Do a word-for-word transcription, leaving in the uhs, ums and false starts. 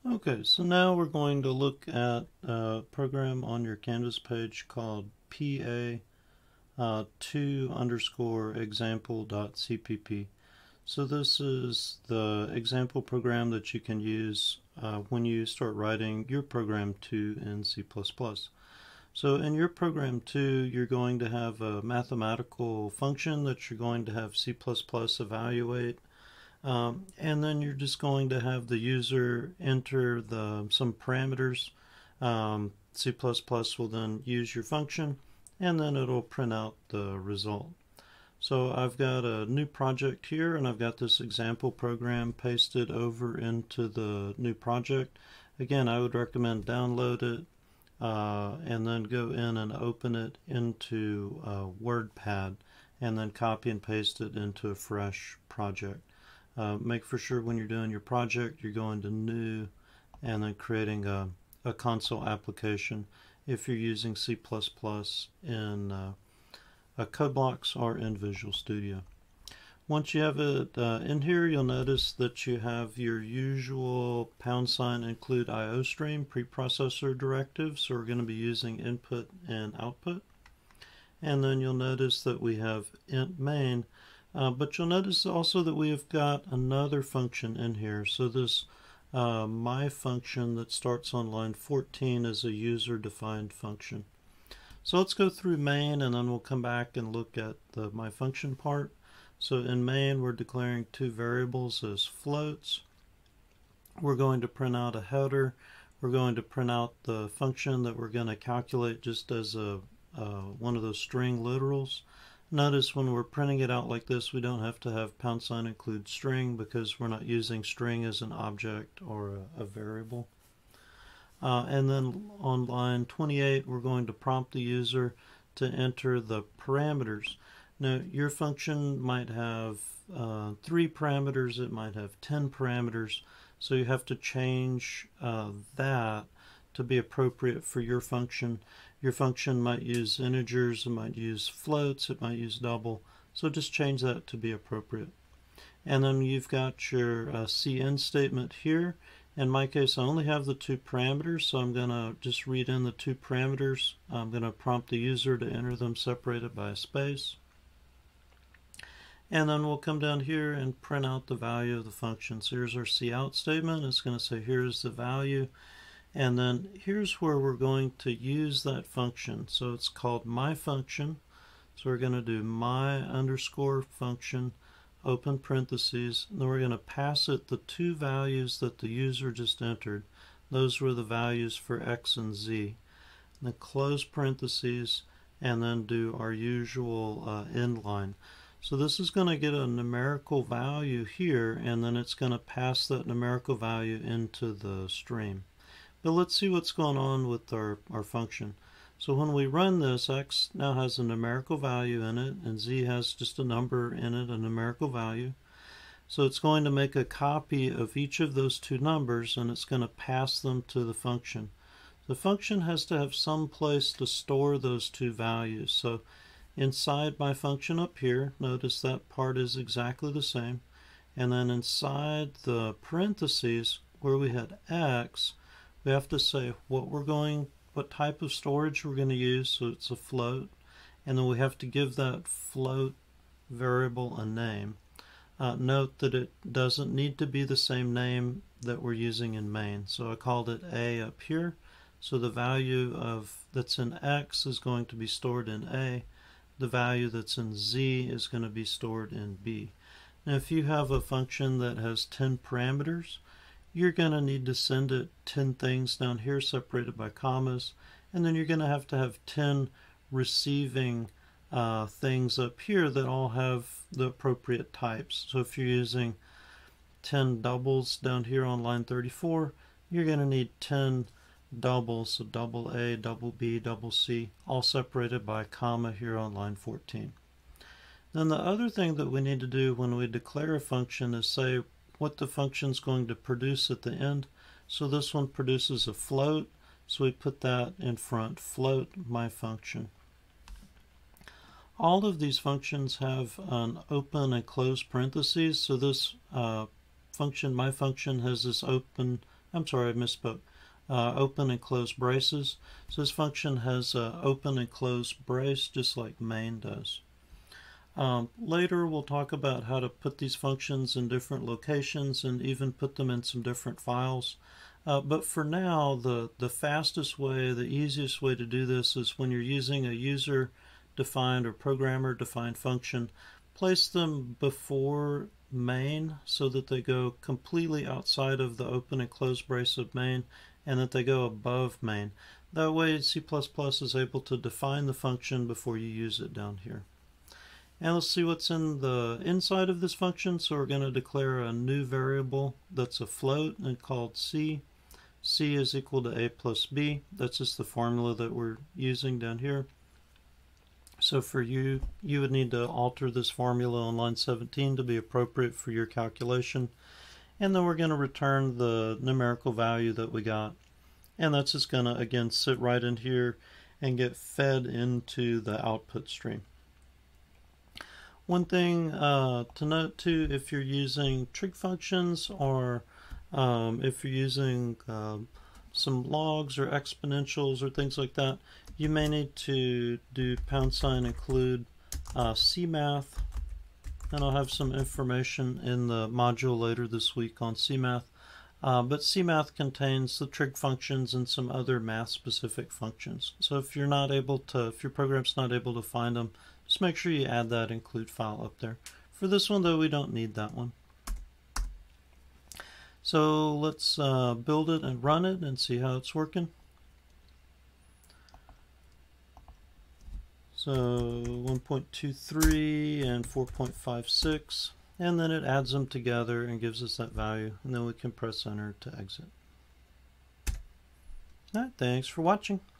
Okay, so now we're going to look at a program on your Canvas page called P A uh, two underscore example dot C P P. So this is the example program that you can use uh, when you start writing your program two in C plus plus. So in your program two, you're going to have a mathematical function that you're going to have C plus plus evaluate. Um, and then you're just going to have the user enter the some parameters. Um, C plus plus will then use your function, and then it'll print out the result. So I've got a new project here, and I've got this example program pasted over into the new project. Again, I would recommend download it uh, and then go in and open it into uh, WordPad, and then copy and paste it into a fresh project. Uh, make for sure when you're doing your project you're going to new and then creating a, a console application if you're using C plus plus in uh, a CodeBlocks or in Visual Studio. Once you have it uh, in here, you'll notice that you have your usual pound sign include IOStream preprocessor directive, so we're going to be using input and output. And then you'll notice that we have int main. Uh, but you'll notice also that we have got another function in here. So this uh, my function that starts on line fourteen is a user-defined function. So let's go through main, and then we'll come back and look at the my function part. So in main, we're declaring two variables as floats. We're going to print out a header. We're going to print out the function that we're going to calculate just as a uh, one of those string literals. Notice when we're printing it out like this, we don't have to have pound sign include string because we're not using string as an object or a, a variable. Uh, and then on line twenty-eight, we're going to prompt the user to enter the parameters. Now, your function might have uh, three parameters, it might have ten parameters, so you have to change uh, that to be appropriate for your function. Your function might use integers, it might use floats, it might use double, so just change that to be appropriate. And then you've got your uh, cin statement here. In my case, I only have the two parameters, so I'm going to just read in the two parameters. I'm going to prompt the user to enter them separated by a space. And then we'll come down here and print out the value of the function. So here's our cout statement. It's going to say here's the value. And then here's where we're going to use that function. So it's called my function. So we're going to do my underscore function, open parentheses, and then we're going to pass it the two values that the user just entered. Those were the values for x and z. And then close parentheses, and then do our usual uh, end line. So this is going to get a numerical value here, and then it's going to pass that numerical value into the stream. But let's see what's going on with our, our function. So when we run this, x now has a numerical value in it, and z has just a number in it, a numerical value. So it's going to make a copy of each of those two numbers, and it's going to pass them to the function. The function has to have some place to store those two values. So inside my function up here, notice that part is exactly the same. And then inside the parentheses, where we had x, we have to say what we're going, what type of storage we're going to use, so it's a float, and then we have to give that float variable a name. Uh, note that it doesn't need to be the same name that we're using in main, so I called it a up here, so the value of that's in x is going to be stored in a, the value that's in z is going to be stored in b. Now if you have a function that has ten parameters, you're going to need to send it ten things down here separated by commas, and then you're going to have to have ten receiving uh, things up here that all have the appropriate types. So if you're using ten doubles down here on line thirty-four, you're going to need ten doubles, so double A, double B, double C, all separated by comma here on line fourteen. Then the other thing that we need to do when we declare a function is say what the function is going to produce at the end. So this one produces a float, so we put that in front, float my function. All of these functions have an open and close parentheses, so this uh, function, my function, has this open I'm sorry, I misspoke. Uh, open and close braces. So this function has uh, open and close brace just like main does. Um, later we'll talk about how to put these functions in different locations and even put them in some different files. Uh, but for now, the, the fastest way, the easiest way to do this is when you're using a user-defined or programmer-defined function, place them before main so that they go completely outside of the open and close brace of main, and that they go above main. That way C plus plus is able to define the function before you use it down here. And let's see what's in the inside of this function. So we're going to declare a new variable that's a float and called c. C is equal to a plus b. That's just the formula that we're using down here. So for you, you would need to alter this formula on line seventeen to be appropriate for your calculation. And then we're going to return the numerical value that we got. And that's just going to, again, sit right in here and get fed into the output stream. One thing uh, to note too, if you're using trig functions or um, if you're using uh, some logs or exponentials or things like that, you may need to do pound sign include uh, C math. And I'll have some information in the module later this week on C math. Uh, but C math contains the trig functions and some other math specific functions. So if you're not able to, if your program's not able to find them, just make sure you add that include file up there. For this one though, we don't need that one. So let's uh, build it and run it and see how it's working. So one point two three and four point five six, and then it adds them together and gives us that value, and then we can press enter to exit. Alright, thanks for watching.